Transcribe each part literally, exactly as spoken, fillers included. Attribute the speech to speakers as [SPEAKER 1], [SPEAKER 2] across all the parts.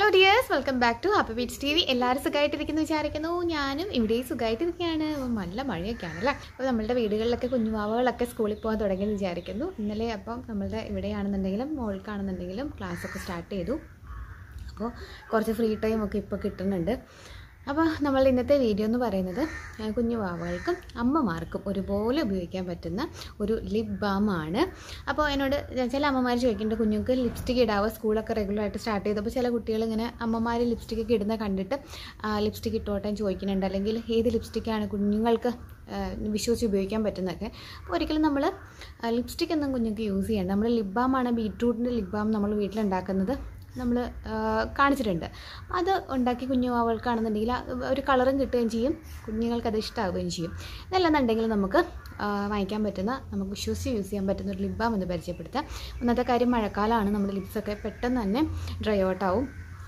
[SPEAKER 1] Hello dears, welcome back to Happy Beats T V. എല്ലാവരും സുഖമായിട്ടിരിക്കുന്നു വിചാരിക്കുന്നു. ഞാനും ഇവിടെ സുഖമായിട്ടിരിക്കുകയാണ്. നല്ല മഴയൊക്കെയാണല്ലേ. അപ്പോൾ നമ്മളുടെ വീടുകളിലൊക്കെ കുഞ്ഞുവാവകളൊക്കെ സ്കൂളിൽ പോകാൻ തുടങ്ങിയെന്ന് വിചാരിക്കുന്നു. ഇന്നലെ അപ്പം നമ്മളുടെ ഇവിടെയാണെന്നുണ്ടെങ്കിലും മോൾക്കാണെന്നുണ്ടെങ്കിലും ക്ലാസ്സൊക്കെ സ്റ്റാർട്ട് ചെയ്തു. അപ്പോൾ കുറച്ച് ഫ്രീ ടൈം ഒക്കെ ഇപ്പോൾ കിട്ടുന്നുണ്ട്. അപ്പോൾ നമ്മൾ ഇന്നത്തെ വീഡിയോ എന്ന് പറയുന്നത് കുഞ്ഞുവാവകൾക്കും അമ്മമാർക്കും ഒരുപോലെ ഉപയോഗിക്കാൻ പറ്റുന്ന ഒരു ലിപ് ബാം ആണ്. അപ്പോൾ എന്നോട് ചില അമ്മമാർ ചോദിക്കുന്നുണ്ട്, കുഞ്ഞുങ്ങൾക്ക് ലിപ്സ്റ്റിക്ക് ഇടാവോ, സ്കൂളൊക്കെ റെഗുലറായിട്ട് സ്റ്റാർട്ട് ചെയ്തപ്പോൾ ചില കുട്ടികൾ ഇങ്ങനെ അമ്മമാർ ലിപ്സ്റ്റിക്കൊക്കെ ഇടുന്ന കണ്ടിട്ട് ലിപ്സ്റ്റിക്ക് ഇട്ടോട്ടെ ചോദിക്കുന്നുണ്ട്, അല്ലെങ്കിൽ ഏത് ലിപ്സ്റ്റിക്കാണ് കുഞ്ഞുങ്ങൾക്ക് വിശ്വസിച്ച് ഉപയോഗിക്കാൻ പറ്റുന്നതൊക്കെ. അപ്പോൾ ഒരിക്കലും നമ്മൾ ലിപ്സ്റ്റിക് ഒന്നും കുഞ്ഞുങ്ങൾക്ക് യൂസ് ചെയ്യണം. നമ്മൾ ലിപ് ബാമാണ്, ബീട്രൂട്ടിൻ്റെ ലിപ് ബാം നമ്മൾ വീട്ടിലുണ്ടാക്കുന്നത് നമ്മൾ കാണിച്ചിട്ടുണ്ട്. അത് ഉണ്ടാക്കി കുഞ്ഞുവാവകൾക്കാണെന്നുണ്ടെങ്കിൽ ഒരു കളറും കിട്ടുകയും ചെയ്യും, കുഞ്ഞുങ്ങൾക്കത് ഇഷ്ടമാവുകയും ചെയ്യും. ഇതല്ലെന്നുണ്ടെങ്കിൽ നമുക്ക് വാങ്ങിക്കാൻ പറ്റുന്ന, നമുക്ക് വിശ്വസിച്ച് യൂസ് ചെയ്യാൻ പറ്റുന്ന ഒരു ലിപ് ബാം എന്ന് പരിചയപ്പെടുത്താം. ഒന്നാമത്തെ കാര്യം, മഴക്കാലമാണ്, നമ്മുടെ ലിപ്സൊക്കെ പെട്ടെന്ന് തന്നെ ഡ്രൈ ഔട്ടാവും.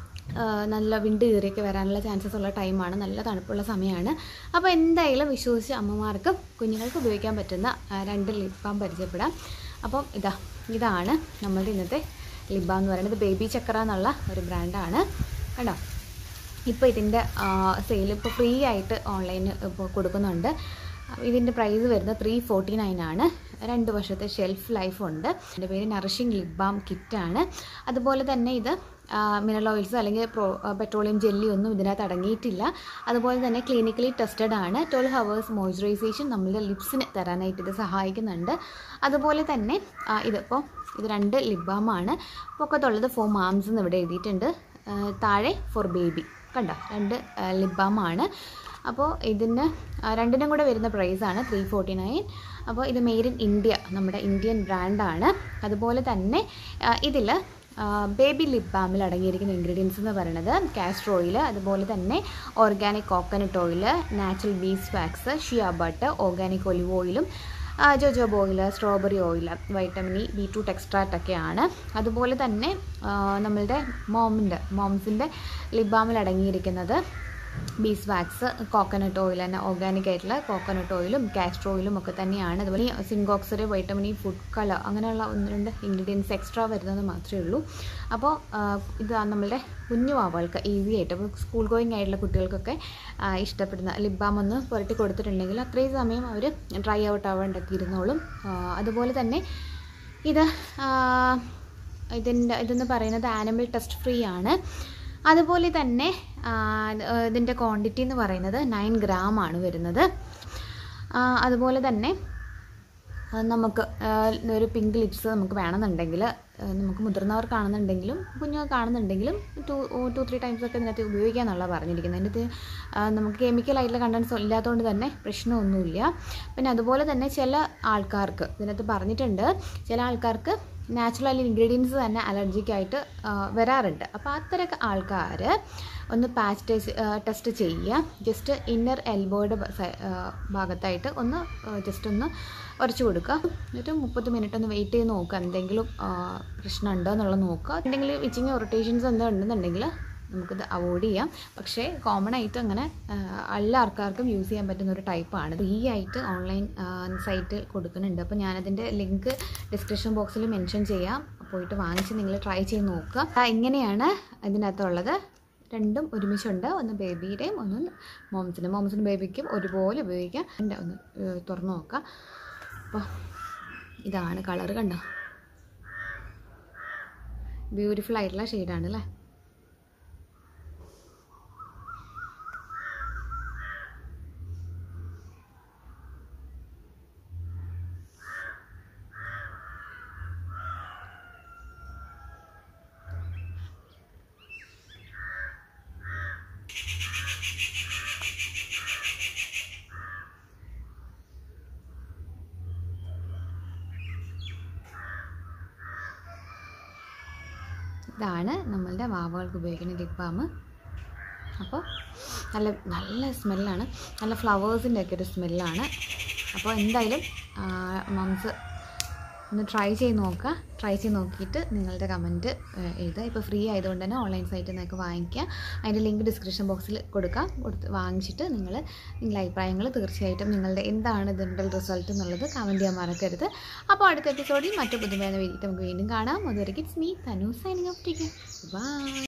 [SPEAKER 1] നല്ല വിണ്ട് കീറിയൊക്കെ വരാനുള്ള ചാൻസസ് ഉള്ള ടൈമാണ്, നല്ല തണുപ്പുള്ള സമയമാണ്. അപ്പോൾ എന്തായാലും വിശ്വസിച്ച് അമ്മമാർക്കും കുഞ്ഞുങ്ങൾക്ക് ഉപയോഗിക്കാൻ പറ്റുന്ന രണ്ട് ലിപ് ബാം പരിചയപ്പെടാം. അപ്പം ഇതാ ഇതാണ് നമ്മളുടെ ഇന്നത്തെ ലിപ് ബാം എന്ന് പറയുന്നത്. ബേബി ചക്ര എന്നുള്ള ഒരു ബ്രാൻഡാണ് കേട്ടോ. ഇപ്പോൾ ഇതിൻ്റെ സെയിൽ ഇപ്പോൾ ഫ്രീ ആയിട്ട് ഓൺലൈനിൽ ഇപ്പോൾ കൊടുക്കുന്നുണ്ട്. ഇതിൻ്റെ പ്രൈസ് വരുന്നത് ത്രീ ഫോർട്ടി നയൻ ആണ്. രണ്ട് വർഷത്തെ ഷെൽഫ് ലൈഫ് ഉണ്ട്. ഇതിൻ്റെ പേര് നറിഷിംഗ് ലിപ് ബാം കിറ്റാണ്. അതുപോലെ തന്നെ ഇത് മിനറൽ ഓയിൽസ് അല്ലെങ്കിൽ പ്രോ പെട്രോളിയം ജെല്ലി ഒന്നും ഇതിനകത്ത് അടങ്ങിയിട്ടില്ല. അതുപോലെ തന്നെ ക്ലിനിക്കലി ടെസ്റ്റഡ് ആണ്. ട്വൽവ് ഹവേഴ്സ് മോയ്സ്ചറൈസേഷൻ നമ്മളുടെ ലിപ്സിന് തരാനായിട്ട് ഇത് സഹായിക്കുന്നുണ്ട്. അതുപോലെ തന്നെ ഇതിപ്പോൾ ഇത് രണ്ട് ലിപ് ബാമാണ്. പൊക്കത്തുള്ളത് ഫോർ മാംസ് എന്ന് ഇവിടെ എഴുതിയിട്ടുണ്ട്, താഴെ ഫോർ ബേബി കണ്ടോ. രണ്ട് ലിപ് ബാമാണ്. അപ്പോൾ ഇതിന് രണ്ടിനും കൂടെ വരുന്ന പ്രൈസാണ് ത്രീ ഫോർട്ടി നയൻ. അപ്പോൾ ഇത് മെയ്ഡ് ഇൻ ഇന്ത്യ, നമ്മുടെ ഇന്ത്യൻ ബ്രാൻഡാണ്. അതുപോലെ തന്നെ ഇതിൽ ബേബി ലിപ് ബാമിൽ അടങ്ങിയിരിക്കുന്ന ഇൻഗ്രീഡിയൻസ് എന്ന് പറയുന്നത് കാസ്റ്റർ ഓയിൽ, അതുപോലെ തന്നെ organic coconut oil, natural beeswax, shea butter, organic olive ഓയിലും jojoba oil, strawberry oil, vitamin E, beetroot എക്സ്ട്രാക്റ്റൊക്കെയാണ്. അതുപോലെ തന്നെ നമ്മളുടെ മോമിൻ്റെ മോംസിൻ്റെ ലിപ് ബാമിൽ അടങ്ങിയിരിക്കുന്നത് ബീസ് വാക്സ്, കോക്കനട്ട് ഓയിൽ തന്നെ, ഓർഗാനിക് ആയിട്ടുള്ള കോക്കനട്ട് ഓയിലും കാസ്റ്റർ ഓയിലും ഒക്കെ തന്നെയാണ്. അതുപോലെ സിങ്കോക്സറി, വൈറ്റമിൻ ഇ, ഫുഡ് കളർ, അങ്ങനെയുള്ള ഒന്ന് രണ്ട് ഇൻഗ്രീഡിയൻസ് എക്സ്ട്രാ വരുന്നത് മാത്രമേ ഉള്ളൂ. അപ്പോൾ ഇത് നമ്മളുടെ കുഞ്ഞുവാവകൾക്ക് ഈസി ആയിട്ട്, അപ്പോൾ സ്കൂൾ ഗോയിങ് ആയിട്ടുള്ള കുട്ടികൾക്കൊക്കെ ഇഷ്ടപ്പെടുന്ന ലിപ് ബാം ഒന്ന് പുരട്ടി കൊടുത്തിട്ടുണ്ടെങ്കിൽ അത്രയും സമയം അവർ ഡ്രൈ ഔട്ട് ആവാണ്ടൊക്കെ ഇരുന്നോളും. അതുപോലെ തന്നെ ഇത് ഇതിൻ്റെ ഇതെന്ന് പറയുന്നത് ആനിമൽ ടെസ്റ്റ് ഫ്രീ ആണ്. അതുപോലെ തന്നെ ഇതിൻ്റെ ക്വാണ്ടിറ്റി എന്ന് പറയുന്നത് നയൻ ഗ്രാം ആണ് വരുന്നത്. അതുപോലെ തന്നെ നമുക്ക് ഒരു പിങ്ക് ലിപ്സ് നമുക്ക് വേണമെന്നുണ്ടെങ്കിൽ, നമുക്ക് മുതിർന്നവർക്കാണെന്നുണ്ടെങ്കിലും കുഞ്ഞുങ്ങൾക്കാണെന്നുണ്ടെങ്കിലും ടു ടു ത്രീ ടൈംസ് ഒക്കെ ഇതിനകത്ത് ഉപയോഗിക്കാമെന്നുള്ള പറഞ്ഞിരിക്കുന്നത്. അതിനകത്ത് നമുക്ക് കെമിക്കലായിട്ടുള്ള കണ്ടൻസ് ഇല്ലാത്തതുകൊണ്ട് തന്നെ പ്രശ്നമൊന്നുമില്ല. പിന്നെ അതുപോലെ തന്നെ ചില ആൾക്കാർക്ക് ഇതിനകത്ത് പറഞ്ഞിട്ടുണ്ട്, ചില ആൾക്കാർക്ക് നാച്ചുറൽ ഇൻഗ്രീഡിയൻസ് തന്നെ അലർജിക്കായിട്ട് വരാറുണ്ട്. അപ്പോൾ അത്തരമൊക്കെ ആൾക്കാർ ഒന്ന് പാച്ച് ടെസ്റ്റ് ടെസ്റ്റ് ചെയ്യുക. ജസ്റ്റ് ഇന്നർ എൽബോയുടെ ഭാഗത്തായിട്ട് ഒന്ന് ജസ്റ്റ് ഒന്ന് ഉരച്ചു കൊടുക്കുക. എന്നിട്ട് മുപ്പത് മിനിറ്റ് ഒന്ന് വെയിറ്റ് ചെയ്ത് നോക്കുക, എന്തെങ്കിലും പ്രശ്നമുണ്ടോ എന്നുള്ളത് നോക്കുക. എന്തെങ്കിലും ഇച്ചിങ് ഇറിറ്റേഷൻസ് എന്തോ ഉണ്ടെന്നുണ്ടെങ്കിൽ നമുക്കിത് അവോയ്ഡ് ചെയ്യാം. പക്ഷേ കോമൺ ആയിട്ട് അങ്ങനെ എല്ലാ ആൾക്കാർക്കും യൂസ് ചെയ്യാൻ പറ്റുന്ന ഒരു ടൈപ്പാണ്. ഫ്രീ ആയിട്ട് ഓൺലൈൻ സൈറ്റ് കൊടുക്കുന്നുണ്ട്. അപ്പോൾ ഞാനതിൻ്റെ ലിങ്ക് ഡിസ്ക്രിപ്ഷൻ ബോക്സിൽ മെൻഷൻ ചെയ്യാം. പോയിട്ട് വാങ്ങിച്ച് നിങ്ങൾ ട്രൈ ചെയ്ത് നോക്കുക. ഇങ്ങനെയാണ് ഇതിനകത്തുള്ളത്. രണ്ടും ഒരുമിച്ചുണ്ട്, ഒന്ന് ബേബിയുടെയും ഒന്ന് മോംസിൻ്റെ മോംസിനും ബേബിക്കും ഒരുപോലെ ഉപയോഗിക്കാം. എൻ്റെ ഒന്ന് തുറന്നു നോക്കാം. അപ്പോൾ ഇതാണ് കളറ്, കണ്ടോ, ബ്യൂട്ടിഫുൾ ആയിട്ടുള്ള ഷെയ്ഡാണ് അല്ലേ. ഇതാണ് നമ്മളുടെ വാവകൾക്ക് ഉപയോഗിക്കുന്ന ലിപ് ബാം. അപ്പോൾ നല്ല നല്ല സ്മെല്ലാണ്, നല്ല ഫ്ലവേഴ്സിൻ്റെ ഒക്കെ ഒരു സ്മെല്ലാണ്. അപ്പോൾ എന്തായാലും മംസ് ഒന്ന് ട്രൈ ചെയ്ത് നോക്കുക. ട്രൈ ചെയ്ത് നോക്കിയിട്ട് നിങ്ങളുടെ കമൻറ്റ് എഴുതുക. ഇപ്പോൾ ഫ്രീ ആയതുകൊണ്ട് തന്നെ ഓൺലൈൻ സൈറ്റിൽ നിന്നൊക്കെ വാങ്ങിക്കുക. അതിൻ്റെ ലിങ്ക് ഡിസ്ക്രിപ്ഷൻ ബോക്സിൽ കൊടുക്കാം. കൊടുത്ത് വാങ്ങിച്ചിട്ട് നിങ്ങൾ നിങ്ങളുടെ അഭിപ്രായങ്ങൾ തീർച്ചയായിട്ടും നിങ്ങളുടെ എന്താണ് ഇതിൻ്റെ റിസൾട്ട് എന്നുള്ളത് കമൻറ്റ് ചെയ്യാൻ മറക്കരുത്. അപ്പോൾ അടുത്ത എപ്പിസോഡിൽ മറ്റു പുതുമയെന്ന വേദിയിട്ട് നമുക്ക് വീണ്ടും കാണാം. അതുവരെ it's me Tanu signing off. Take care. By.